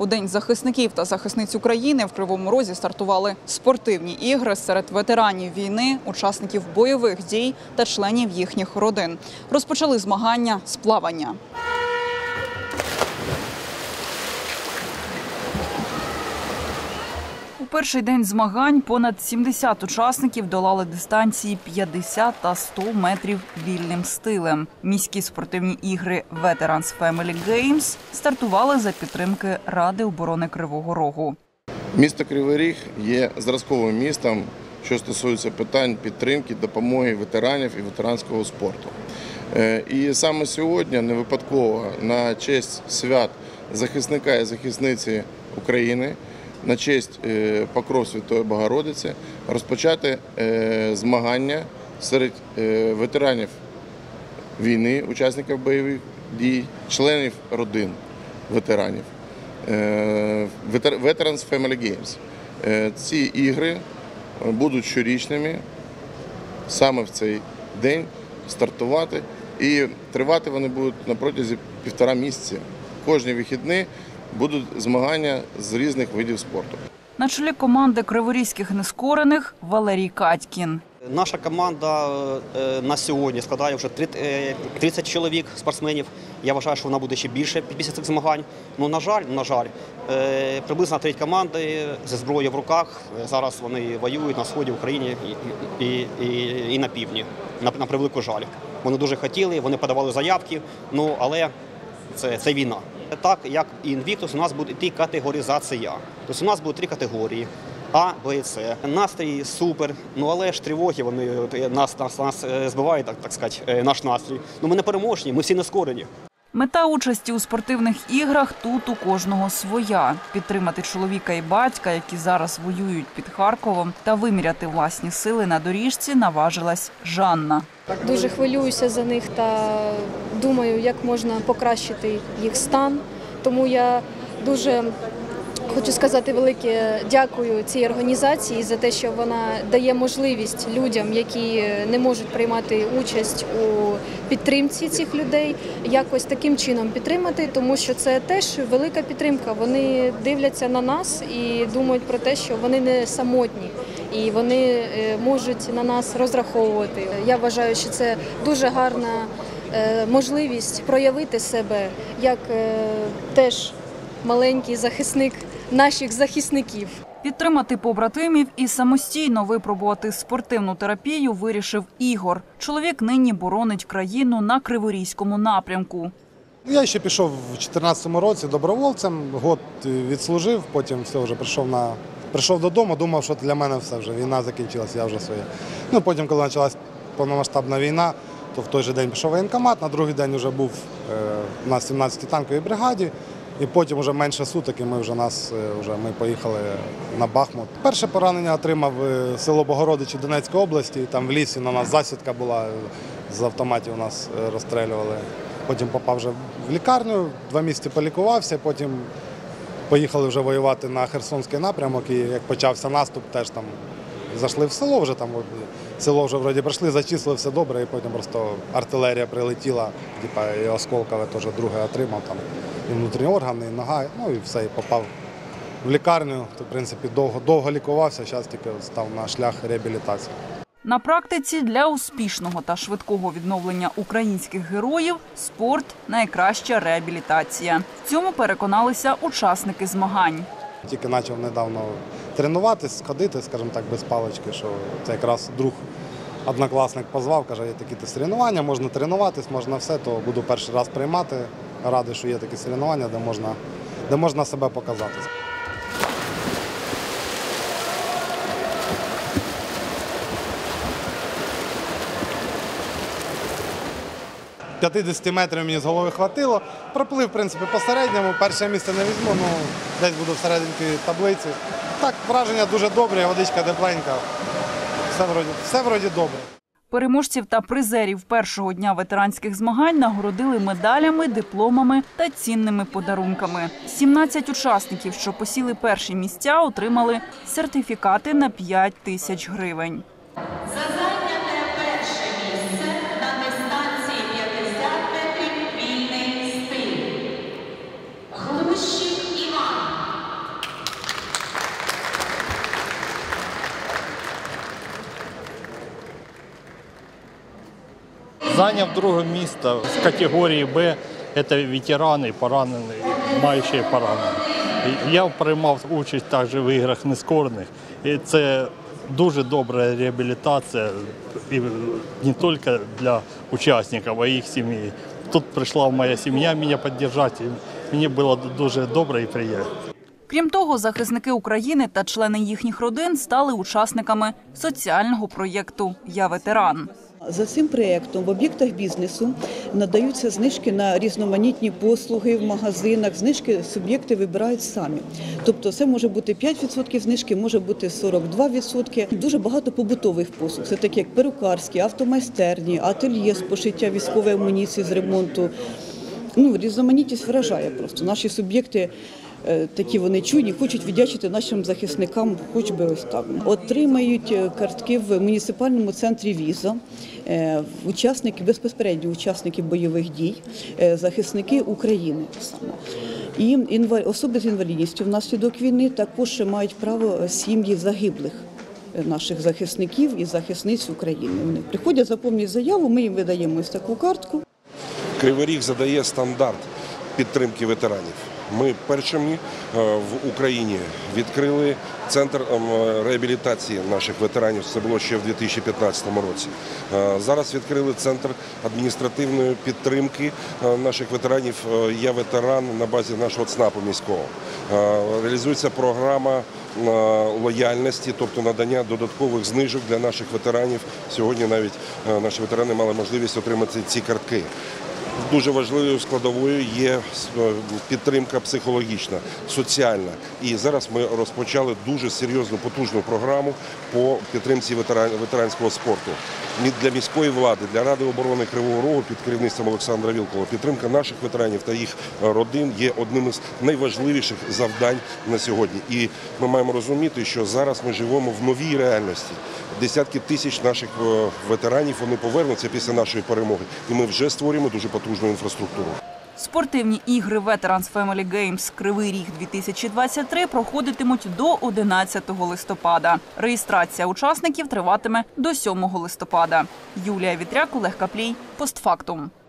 У День захисників та захисниць України в Кривому Розі стартували спортивні ігри серед ветеранів війни, учасників бойових дій та членів їхніх родин. Розпочали змагання з плавання. У перший день змагань понад 70 учасників долали дистанції 50 та 100 метрів вільним стилем. Міські спортивні ігри Veterans Family Games стартували за підтримки Ради оборони Кривого Рогу. Місто Кривий Ріг є зразковим містом, що стосується питань підтримки, допомоги ветеранів і ветеранського спорту. І саме сьогодні, не випадково, на честь свят захисника і захисниці України, на честь Покров Святої Богородиці розпочати змагання серед ветеранів війни, учасників бойових дій, членів родин ветеранів. Veterans Family Games. Ці ігри будуть щорічними, саме в цей день стартувати, і тривати вони будуть на протязі 1,5 місяця. Кожні вихідні будуть змагання з різних видів спорту. На чолі команди криворізьких нескорених Валерій Катькін. Наша команда на сьогодні складає вже 30 чоловік, спортсменів. Я вважаю, що вона буде ще більше після цих змагань. Ну, на жаль, приблизно треть команди зі зброєю в руках. Зараз вони воюють на сході України і на півдні, на превелику жаль. Вони дуже хотіли, вони подавали заявки, але це війна. Так, як і Invictus, у нас буде йти категоризація. Тобто у нас буде 3 категорії – А, Б і С. Настрій супер, але ж тривоги вони нас збивають, так сказати, наш настрій. Ми не переможні, ми всі нескорені. Мета участі у спортивних іграх тут у кожного своя. Підтримати чоловіка і батька, які зараз воюють під Харковом, та виміряти власні сили на доріжці наважилась Жанна. Дуже хвилююся за них та думаю, як можна покращити їх стан. Тому я дуже хочу сказати велике дякую цій організації за те, що вона дає можливість людям, які не можуть приймати участь у підтримці цих людей, якось таким чином підтримати, тому що це теж велика підтримка. Вони дивляться на нас і думають про те, що вони не самотні і вони можуть на нас розраховувати. Я вважаю, що це дуже гарна можливість проявити себе як теж маленький захисник наших захисників. Підтримати побратимів і самостійно випробувати спортивну терапію вирішив Ігор. Чоловік нині боронить країну на Криворізькому напрямку. Я ще пішов у 2014 році добровольцем, год відслужив, потім все вже прийшов додому, думав, що для мене все вже, війна закінчилась, я вже своє. Потім, коли почалась повномасштабна війна, то в той же день пішов в воєнкомат, на другий день вже був на 17-й танковій бригаді. І потім вже менше суток, і ми поїхали на Бахмут. Перше поранення отримав село Богородичі Донецької області. Там в лісі на нас засідка була, з автоматів нас розстрілювали. Потім попав вже в лікарню, 2 місяці полікувався, потім поїхали вже воювати на Херсонський напрямок. І як почався наступ, теж там зайшли в село, вже там село вже вроді прийшли, зачислили, все добре, і потім просто артилерія прилетіла, і осколкове теж друге отримав там. І внутрішні органи, і нога, і все, і попав в лікарню. То, в принципі, довго лікувався, зараз тільки став на шлях реабілітації. На практиці для успішного та швидкого відновлення українських героїв спорт – найкраща реабілітація. В цьому переконалися учасники змагань. Тільки почав недавно тренуватись, ходити, скажімо так, без палички, що це якраз друг, однокласник позвав, каже, є такі соревнування, можна тренуватись, можна все, то буду перший раз приймати. Радий, що є такі соревнування, де можна себе показати. 50 метрів мені з голови хватило. Проплив, в принципі, по середньому. Перше місце не візьму, десь буду всередині таблиці. Так, враження дуже добре, водичка тепленька. Все вроді добре. Переможців та призерів першого дня ветеранських змагань нагородили медалями, дипломами та цінними подарунками. 17 учасників, що посіли перші місця, отримали сертифікати на 5 тисяч гривень. За зайняте перше місце на дистанції 50 метрів вільний стиль. Глущик Іван. Заняв друге місце в категорії «Б». Це ветерани, поранені, маючі поранення. Я приймав участь також в іграх нескорених. І це дуже добра реабілітація і не тільки для учасників, а й їх сім'ї. Тут прийшла моя сім'я мене підтримати, і мені було дуже добре і приємно. Крім того, захисники України та члени їхніх родин стали учасниками соціального проєкту «Я ветеран». За цим проєктом в об'єктах бізнесу надаються знижки на різноманітні послуги в магазинах. Знижки суб'єкти вибирають самі. Тобто це може бути 5% знижки, може бути 42%. Дуже багато побутових послуг. Це такі як перукарські, автомайстерні, ательє з пошиття військової амуніції, з ремонту. Різноманітність вражає просто. Наші суб'єкти такі вони чуйні, хочуть віддячити нашим захисникам, хоч би ось так. Отримають картки в муніципальному центрі «Віза», учасники, безпосередньо учасники бойових дій, захисники України саме. І особи з інвалідністю внаслідок війни також мають право сім'ї загиблих наших захисників і захисниць України. Вони приходять, заповнюють заяву, ми їм видаємо ось таку картку. Кривий Ріг задає стандарт підтримки ветеранів. Ми першими в Україні відкрили центр реабілітації наших ветеранів, це було ще в 2015 році. Зараз відкрили центр адміністративної підтримки наших ветеранів «Я ветеран» на базі нашого ЦНАПу міського. Реалізується програма лояльності, тобто надання додаткових знижок для наших ветеранів. Сьогодні навіть наші ветерани мали можливість отримати ці картки. Дуже важливою складовою є підтримка психологічна, соціальна. І зараз ми розпочали дуже серйозну, потужну програму по підтримці ветеранського спорту. Для міської влади, для Ради оборони Кривого Рогу під керівництвом Олександра Вілкова підтримка наших ветеранів та їх родин є одним із найважливіших завдань на сьогодні. І ми маємо розуміти, що зараз ми живемо в новій реальності. Десятки тисяч наших ветеранів, вони повернуться після нашої перемоги. І ми вже створюємо дуже потужну інфраструктуру. Спортивні ігри Veterans Family Games «Кривий Ріг-2023» проходитимуть до 11 листопада. Реєстрація учасників триватиме до 7 листопада. Юлія Вітряк, Олег Каплій. Постфактум.